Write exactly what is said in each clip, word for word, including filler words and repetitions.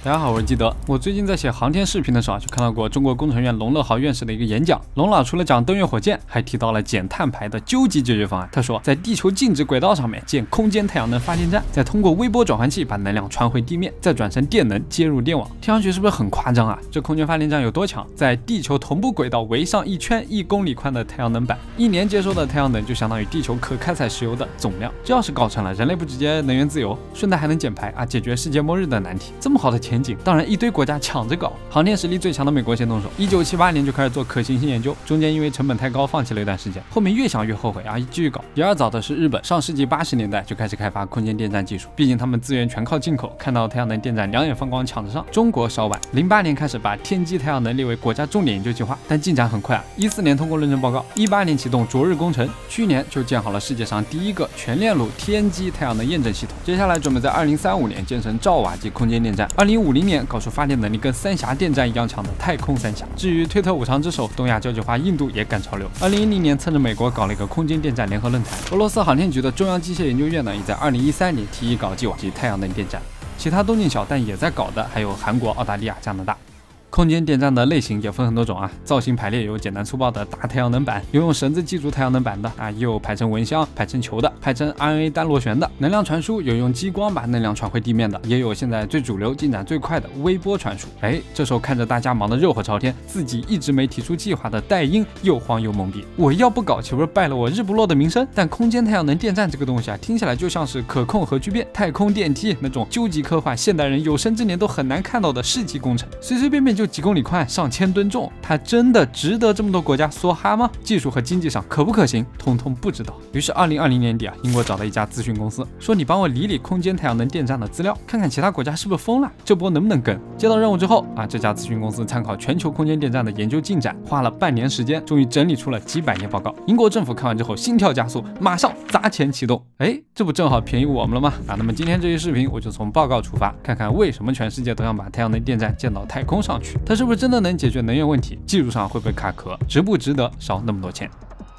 大家好，我是基德。我最近在写航天视频的时候，就看到过中国工程院龙乐豪院士的一个演讲。龙老除了讲登月火箭，还提到了减碳排的究极解决方案。他说，在地球静止轨道上面建空间太阳能发电站，再通过微波转换器把能量传回地面，再转成电能接入电网。听上去是不是很夸张啊？这空间发电站有多强？在地球同步轨道围上一圈一公里宽的太阳能板，一年接收的太阳能就相当于地球可开采石油的总量。这要是搞成了，人类不直接能源自由，顺带还能减排啊，解决世界末日的难题。这么好的前景，当然一堆国家抢着搞。航天实力最强的美国先动手，一九七八年就开始做可行性研究，中间因为成本太高放弃了一段时间，后面越想越后悔啊，继续搞。第二早的是日本，上世纪八十年代就开始开发空间电站技术，毕竟他们资源全靠进口，看到太阳能电站两眼放光抢着上。中国稍晚，零八年开始把天基太阳能列为国家重点研究计划，但进展很快啊，一四年通过论证报告，一八年启动昨日工程，去年就建好了世界上第一个全链路天基太阳能验证系统，接下来准备在二零三五年建成兆瓦级空间电站，二零五零年搞出发电能力跟三峡电站一样强的太空三峡。至于推特五常之首东亚交际花印度也赶潮流，二零一零年蹭着美国搞了一个空间电站联合论坛。俄罗斯航天局的中央机械研究院呢，也在二零一三年提议搞计划及太阳能电站。其他动静小但也在搞的还有韩国、澳大利亚、加拿大。空间电站的类型也分很多种啊，造型排列有简单粗暴的大太阳能板，有用绳子系住太阳能板的啊，也有排成蚊香、排成球的、排成 R N A 单螺旋的。能量传输有用激光把能量传回地面的，也有现在最主流、进展最快的微波传输。哎，这时候看着大家忙得热火朝天，自己一直没提出计划的戴英又慌又懵逼。我要不搞，岂不是败了我日不落的名声？但空间太阳能电站这个东西啊，听起来就像是可控核聚变、太空电梯那种究极科幻，现代人有生之年都很难看到的世纪工程，随随便便就几公里宽、上千吨重，它真的值得这么多国家梭哈吗？技术和经济上可不可行，通通不知道。于是二零二零年底啊，英国找了一家咨询公司，说你帮我理理空间太阳能电站的资料，看看其他国家是不是疯了，这波能不能跟。接到任务之后啊，这家咨询公司参考全球空间电站的研究进展，花了半年时间，终于整理出了几百页报告。英国政府看完之后心跳加速，马上砸钱启动。哎，这不正好便宜我们了吗？啊，那么今天这期视频我就从报告出发，看看为什么全世界都想把太阳能电站建到太空上去，它是不是真的能解决能源问题，技术上会不会卡壳，值不值得烧那么多钱。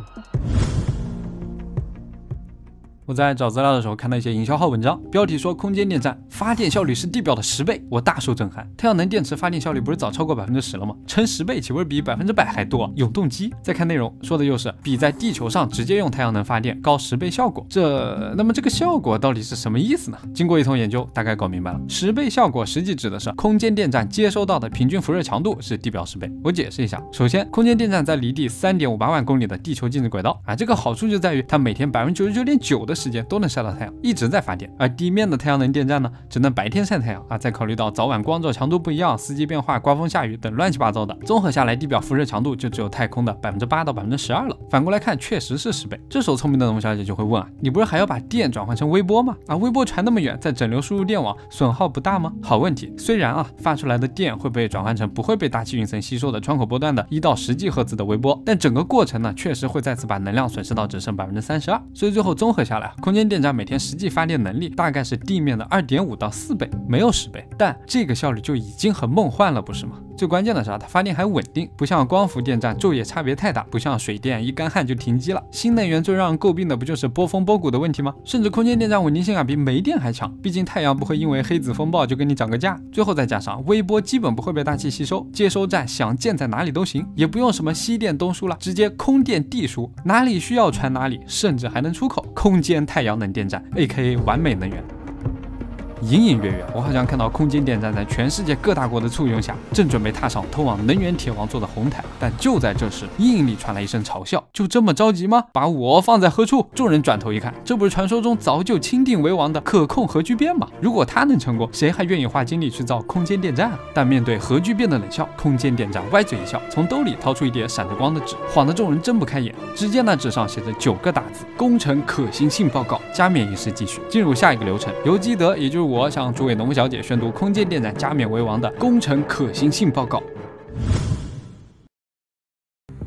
我在找资料的时候看到一些营销号文章，标题说空间电站发电效率是地表的十倍，我大受震撼。太阳能电池发电效率不是早超过百分之十了吗？乘十倍岂不是比百分之百还多？永动机。再看内容，说的又是比在地球上直接用太阳能发电高十倍效果。这那么这个效果到底是什么意思呢？经过一通研究，大概搞明白了。十倍效果实际指的是空间电站接收到的平均辐热强度是地表十倍。我解释一下，首先，空间电站在离地三点五八万公里的地球静止轨道啊，这个好处就在于它每天百分之九十九点九的时间都能晒到太阳，一直在发电。而地面的太阳能电站呢，只能白天晒太阳啊。再考虑到早晚光照强度不一样、四季变化、刮风下雨等乱七八糟的，综合下来，地表辐热强度就只有太空的百分之八到百分之十二了。反过来看，确实是十倍。这时候聪明的龙小姐就会问啊，你不是还要把电转换成微波吗？啊，微波传那么远，在整流输入电网，损耗不大吗？好问题。虽然啊，发出来的电会被转换成不会被大气云层吸收的窗口波段的一到十 G 赫兹的微波，但整个过程呢，确实会再次把能量损失到只剩百分之三十二。所以最后综合下来，空间电站每天实际发电能力大概是地面的二点五到四倍，没有十倍，但这个效率就已经很梦幻了，不是吗？最关键的是啊，它发电还稳定，不像光伏电站昼夜差别太大，不像水电一干旱就停机了。新能源最让人诟病的不就是波峰波谷的问题吗？甚至空间电站稳定性啊比煤电还强，毕竟太阳不会因为黑子风暴就跟你涨个价。最后再加上微波基本不会被大气吸收，接收站想建在哪里都行，也不用什么西电东输了，直接空电地输，哪里需要传哪里，甚至还能出口。空间太阳能电站 A K A 完美能源。隐隐约约，我好像看到空间电站在全世界各大国的簇拥下，正准备踏上通往能源铁王座的红毯。但就在这时，阴影里传来一声嘲笑：“就这么着急吗？把我放在何处？”众人转头一看，这不是传说中早就钦定为王的可控核聚变吗？如果它能成功，谁还愿意花精力去造空间电站啊？但面对核聚变的冷笑，空间电站歪嘴一笑，从兜里掏出一叠闪着光的纸，晃得众人睁不开眼。只见那纸上写着九个大字：工程可行性报告。加冕仪式继续，进入下一个流程，由基德，也就是我。我向诸位农夫小姐宣读空间电站加冕为王的工程可行性报告。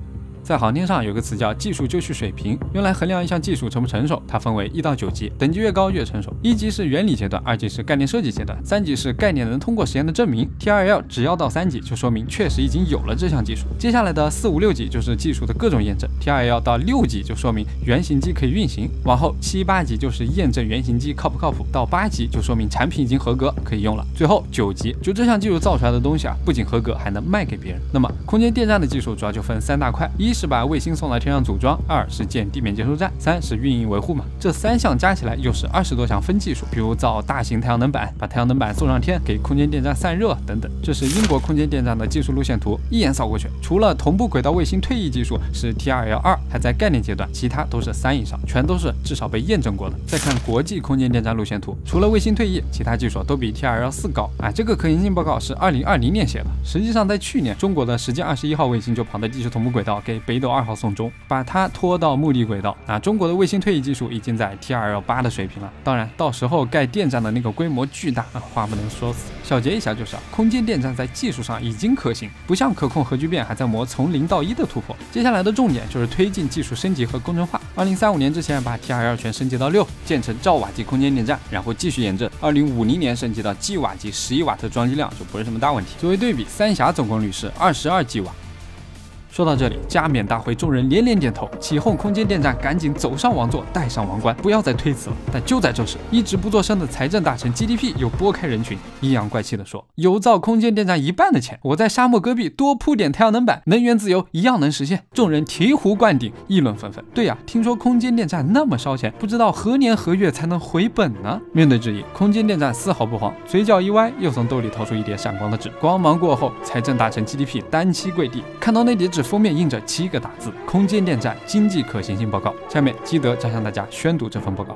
在航天上有个词叫技术就绪水平，用来衡量一项技术成不成熟，它分为一到九级，等级越高越成熟。一级是原理阶段，二级是概念设计阶段，三级是概念能通过实验的证明。T R L 只要到三级，就说明确实已经有了这项技术。接下来的四五六级就是技术的各种验证。T R L 到六级就说明原型机可以运行，往后七八级就是验证原型机靠不靠谱，到八级就说明产品已经合格可以用了。最后九级就这项技术造出来的东西啊，不仅合格，还能卖给别人。那么空间电站的技术主要就分三大块，一是把卫星送到天上组装，二是建地面接收站，三是运营维护嘛。这三项加起来又是二十多项分技术，比如造大型太阳能板，把太阳能板送上天，给空间电站散热等等。这是英国空间电站的技术路线图，一眼扫过去，除了同步轨道卫星退役技术是 T R L 二，还在概念阶段，其他都是三以上，全都是至少被验证过的。再看国际空间电站路线图，除了卫星退役，其他技术都比 T R L 四高。哎，这个可行性报告是二零二零年写的，实际上在去年，中国的实践二十一号卫星就跑在地球同步轨道给北斗二号送终，把它拖到目的轨道。啊，中国的卫星退役技术已经在 T R L 八的水平了。当然，到时候盖电站的那个规模巨大，啊、话不能说死。小结一下就是啊，空间电站在技术上已经可行，不像可控核聚变还在磨从零到一的突破。接下来的重点就是推进技术升级和工程化。二零三五年之前把 T R L 全升级到六，建成兆瓦级空间电站，然后继续验证。二零五零年升级到 G 瓦级十一瓦特装机量就不是什么大问题。作为对比，三峡总功率是二十二 G 瓦。说到这里，加冕大会众人连连点头，起哄空间电站赶紧走上王座，戴上王冠，不要再推辞了。但就在这时，一直不作声的财政大臣 G D P 又拨开人群，阴阳怪气地说：“有造空间电站一半的钱，我在沙漠戈壁多铺点太阳能板，能源自由一样能实现。”众人醍醐灌顶，议论纷纷。对呀、啊，听说空间电站那么烧钱，不知道何年何月才能回本呢？面对质疑，空间电站丝毫不慌，嘴角一歪，又从兜里掏出一叠闪光的纸。光芒过后，财政大臣 G D P 单膝跪地，看到那叠纸封面印着七个大字：空间电站经济可行性报告。下面基德将向大家宣读这份报告。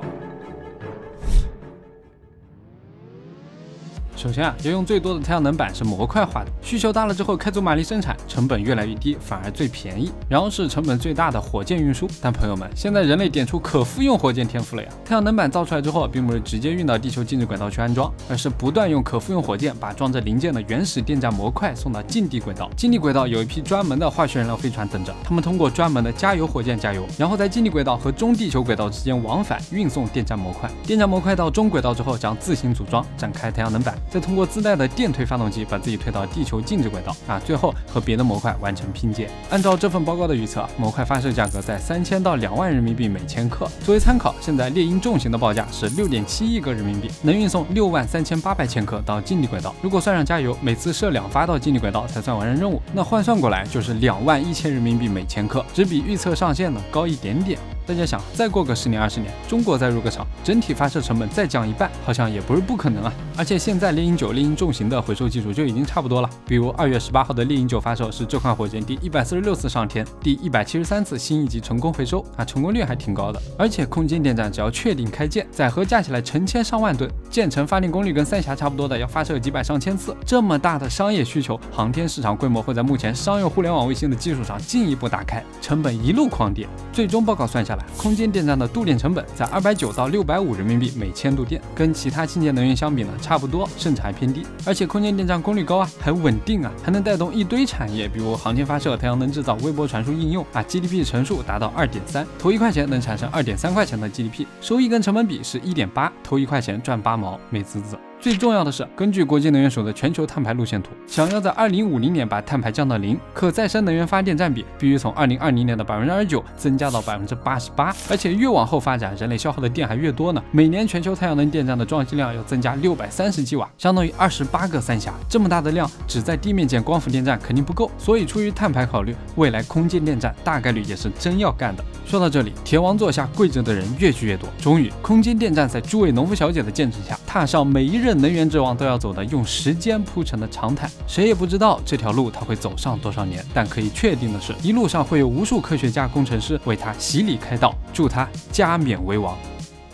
首先啊，要用最多的太阳能板是模块化的，需求大了之后开足马力生产，成本越来越低，反而最便宜。然后是成本最大的火箭运输，但朋友们，现在人类点出可复用火箭天赋了呀！太阳能板造出来之后，并不是直接运到地球静止轨道去安装，而是不断用可复用火箭把装着零件的原始电站模块送到近地轨道。近地轨道有一批专门的化学燃料飞船等着，他们通过专门的加油火箭加油，然后在近地轨道和中地球轨道之间往返运送电站模块。电站模块到中轨道之后，将自行组装，展开太阳能板。再通过自带的电推发动机把自己推到地球静止轨道啊，最后和别的模块完成拼接。按照这份报告的预测，模块发射价格在三千到两万人民币每千克。作为参考，现在猎鹰重型的报价是六点七亿个人民币，能运送六万三千八百千克到近地轨道。如果算上加油，每次射两发到近地轨道才算完成任务，那换算过来就是两万一千人民币每千克，只比预测上限呢高一点点。大家想，再过个十年二十年，中国再入个场，整体发射成本再降一半，好像也不是不可能啊。而且现在猎鹰九、猎鹰重型的回收技术就已经差不多了。比如二月十八号的猎鹰九发射是这款火箭第一百四十六次上天，第一百七十三次新一级成功回收啊，成功率还挺高的。而且空间电站只要确定开建，载荷架起来成千上万吨，建成发电功率跟三峡差不多的，要发射几百上千次。这么大的商业需求，航天市场规模会在目前商用互联网卫星的基础上进一步打开，成本一路狂跌。最终报告算下来，空间电站的度电成本在二百九到六百五人民币每千度电，跟其他清洁能源相比呢差不多，甚至还偏低。而且空间电站功率高啊，还稳定啊，还能带动一堆产业，比如航天发射、太阳能制造、微波传输应用啊 ，G D P 乘数达到二点三，投一块钱能产生二点三块钱的 G D P， 收益跟成本比是一点八，投一块钱赚八毛，美滋滋。最重要的是，根据国际能源署的全球碳排路线图，想要在二零五零年把碳排降到零，可再生能源发电占比必须从二零二零年的百分之二十九增加到百分之八十八，而且越往后发展，人类消耗的电还越多呢。每年全球太阳能电站的装机量要增加六百三十吉瓦，相当于二十八个三峡。这么大的量，只在地面建光伏电站肯定不够，所以出于碳排考虑，未来空间电站大概率也是真要干的。说到这里，铁王座下跪着的人越聚越多，终于，空间电站在诸位农夫小姐的见证下，踏上每一任能源之王都要走的用时间铺成的长毯。谁也不知道这条路他会走上多少年，但可以确定的是，一路上会有无数科学家、工程师为他洗礼开道，祝他加冕为王。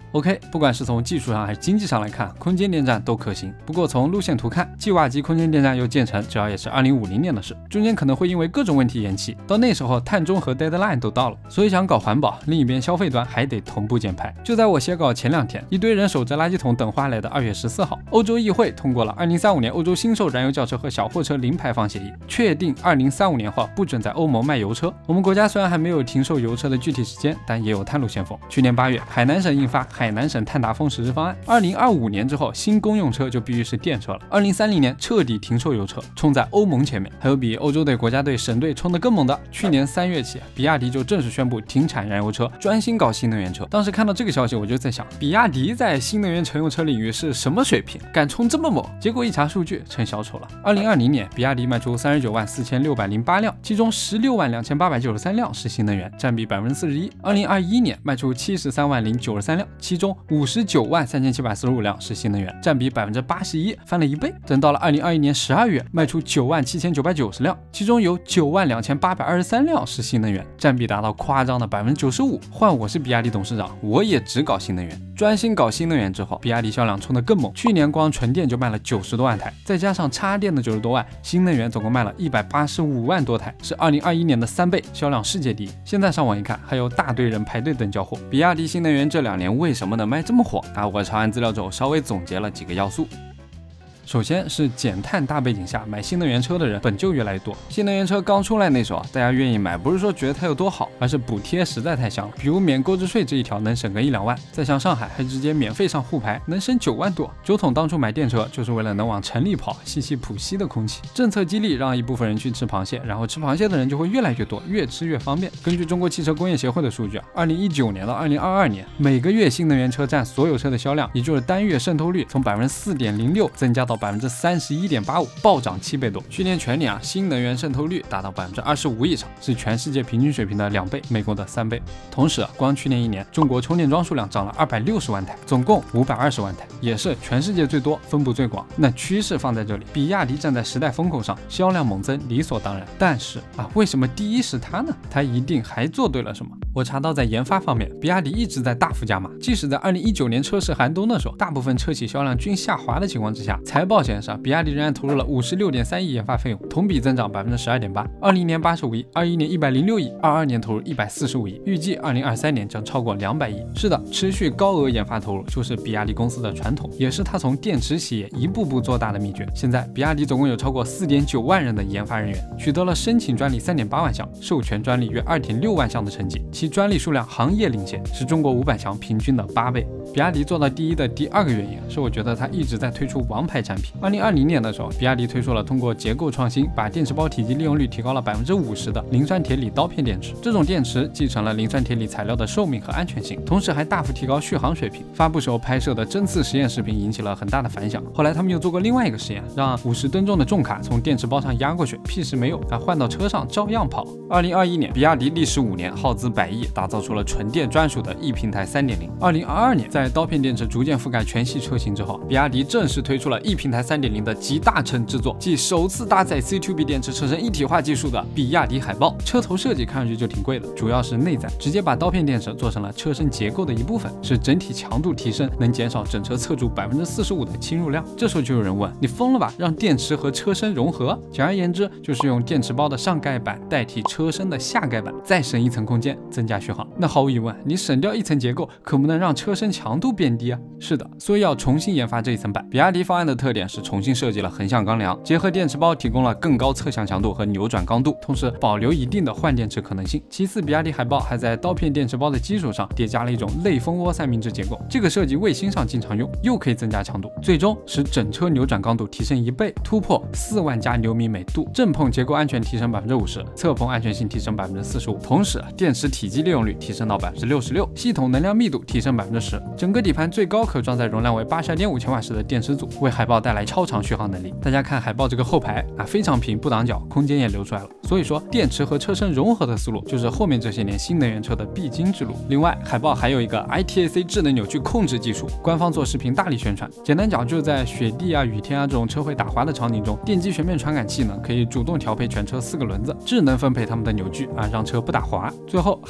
OK， 不管是从技术上还是经济上来看，空间电站都可行。不过从路线图看，计划级空间电站又建成，主要也是二零五零年的事，中间可能会因为各种问题延期，到那时候碳中和 deadline 都到了，所以想搞环保，另一边消费端还得同步减排。就在我写稿前两天，一堆人守着垃圾桶等话来的二月十四号，欧洲议会通过了二零三五年欧洲新售燃油轿车和小货车零排放协议，确定二零三五年后不准在欧盟卖油车。我们国家虽然还没有停售油车的具体时间，但也有探路先锋。去年八月，海南省印发海南省碳达峰实施方案，二零二五年之后，新公用车就必须是电车了。二零三零年彻底停售油车，冲在欧盟前面。还有比欧洲队、国家队、省队冲得更猛的，去年三月起，比亚迪就正式宣布停产燃油车，专心搞新能源车。当时看到这个消息，我就在想，比亚迪在新能源乘用车领域是什么水平，敢冲这么猛？结果一查数据，成小丑了。二零二零年，比亚迪卖出三十九万四千六百零八辆，其中十六万两千八百九十三辆是新能源，占比百分之四十一。二零二一年卖出七十三万零九十三辆，其中五十九万三千七百四十五辆是新能源，占比百分之八十一，翻了一倍。等到了二零二一年十二月，卖出九万七千九百九十辆，其中有九万两千八百二十三辆是新能源，占比达到夸张的百分之九十五。换我是比亚迪董事长，我也只搞新能源。专心搞新能源之后，比亚迪销量冲得更猛，去年光纯电就卖了九十多万台，再加上插电的九十多万，新能源总共卖了一百八十五万多台，是二零二一年的三倍，销量世界第一。现在上网一看，还有大堆人排队等交货。比亚迪新能源这两年为什么能卖这么火啊？我查完资料之后稍微总结了几个要素。首先是减碳大背景下，买新能源车的人本就越来越多。新能源车刚出来那时候，大家愿意买，不是说觉得它有多好，而是补贴实在太香了。比如免购置税这一条能省个一两万，再像上海还直接免费上沪牌，能省九万多。九桶当初买电车就是为了能往城里跑，吸吸浦西的空气。政策激励让一部分人去吃螃蟹，然后吃螃蟹的人就会越来越多，越吃越方便。根据中国汽车工业协会的数据啊，二零一九年到二零二二年，每个月新能源车占所有车的销量，也就是单月渗透率从百分之四点零六增加到百分之三十一点八五，暴涨七倍多。去年全年啊，新能源渗透率达到百分之二十五以上，是全世界平均水平的两倍，美国的三倍。同时啊，光去年一年，中国充电桩数量涨了二百六十万台，总共五百二十万台，也是全世界最多，分布最广。那趋势放在这里，比亚迪站在时代风口上，销量猛增，理所当然。但是啊，为什么第一是它呢？它一定还做对了什么？我查到在研发方面，比亚迪一直在大幅加码，即使在二零一九年车市寒冬的时候，大部分车企销量均下滑的情况之下，财报显示啊，比亚迪仍然投入了五十六点三亿研发费用，同比增长百分之十二点八。二零年八十五亿，二一年一百零六亿，二二年投入一百四十五亿，预计二零二三年将超过两百亿。是的，持续高额研发投入就是比亚迪公司的传统，也是它从电池企业一步步做大的秘诀。现在，比亚迪总共有超过四点九万人的研发人员，取得了申请专利三点八万项，授权专利约二点六万项的成绩，其专利数量行业领先，是中国五百强平均的八倍。比亚迪做到第一的第二个原因是，我觉得它一直在推出王牌产品。二零二零年的时候，比亚迪推出了通过结构创新把电池包体积利用率提高了百分之五十的磷酸铁锂刀片电池。这种电池继承了磷酸铁锂材料的寿命和安全性，同时还大幅提高续航水平。发布时候拍摄的针刺实验视频引起了很大的反响。后来他们又做过另外一个实验，让五十吨重的重卡从电池包上压过去，屁事没有，啊，换到车上照样跑。二零二一年，比亚迪历时五年，耗资百亿，打造出了纯电专属的 E 平台 三点零。二零二二年，在刀片电池逐渐覆盖全系车型之后，比亚迪正式推出了 E 平台 三点零 的集大成之作，即首次搭载 C to B 电池车身一体化技术的比亚迪海豹。车头设计看上去就挺贵的，主要是内在，直接把刀片电池做成了车身结构的一部分，使整体强度提升，能减少整车侧柱百分之四十五的侵入量。这时候就有人问，你疯了吧？让电池和车身融合？简而言之，就是用电池包的上盖板代替车身的下盖板，再省一层空间，增加续航。那毫无疑问，你省掉一层结构，可不能让车身强度变低啊。是的，所以要重新研发这一层板。比亚迪方案的特点是重新设计了横向钢梁，结合电池包提供了更高侧向强度和扭转刚度，同时保留一定的换电池可能性。其次，比亚迪海豹还在刀片电池包的基础上叠加了一种类蜂窝三明治结构，这个设计卫星上经常用，又可以增加强度，最终使整车扭转刚度提升一倍，突破四万加牛米每度，正碰结构安全提升百分之五十，侧碰安全性提升百分之四十五，同时电池体积利用率提升到百分之六十六，系统能量密度提升百分之十，整个底盘最高可装载容量为八十二点五千瓦时的电池组，为海豹带来超长续航能力。大家看海豹这个后排啊，非常平不挡脚，空间也留出来了。所以说，电池和车身融合的思路就是后面这些年新能源车的必经之路。另外，海豹还有一个 I T A C 智能扭矩控制技术，官方做视频大力宣传。简单讲，就是在雪地啊、雨天啊这种车会打滑的场景中，电机旋面传感器呢可以主动调配全车四个轮子，智能分配它们的扭矩啊，让车不打滑。最后，海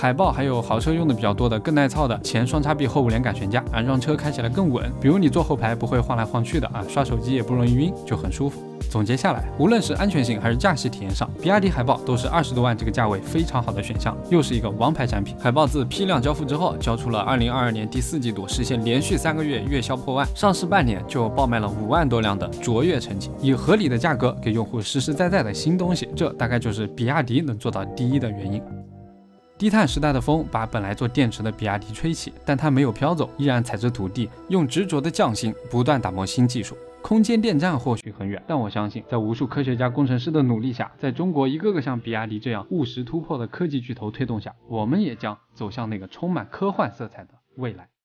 海豹还有豪车用的比较多的更耐操的前双叉臂后五连杆悬架啊，让车开起来更稳。比如你坐后排不会晃来晃去的啊，刷手机也不容易晕，就很舒服。总结下来，无论是安全性还是驾驶体验上，比亚迪海豹都是二十多万这个价位非常好的选项，又是一个王牌产品。海豹自批量交付之后，交出了二零二二年第四季度实现连续三个月月销破万，上市半年就爆卖了五万多辆的卓越成绩，以合理的价格给用户实实在在的新东西，这大概就是比亚迪能做到第一的原因。低碳时代的风把本来做电池的比亚迪吹起，但它没有飘走，依然踩着土地，用执着的匠心不断打磨新技术。空间电站或许很远，但我相信在无数科学家工程师的努力下，在中国一个个像比亚迪这样务实突破的科技巨头推动下，我们也将走向那个充满科幻色彩的未来。